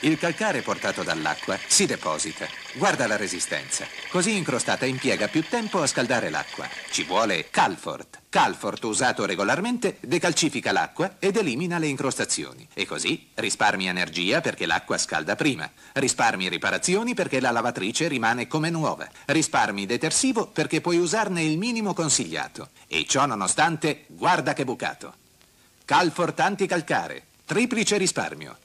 Il calcare portato dall'acqua si deposita. Guarda la resistenza. Così incrostata impiega più tempo a scaldare l'acqua. Ci vuole Calfort. Calfort usato regolarmente decalcifica l'acqua ed elimina le incrostazioni. E così risparmi energia perché l'acqua scalda prima. Risparmi riparazioni perché la lavatrice rimane come nuova. Risparmi detersivo perché puoi usarne il minimo consigliato. E ciò nonostante, guarda che bucato. Calfort anticalcare. Triplice risparmio.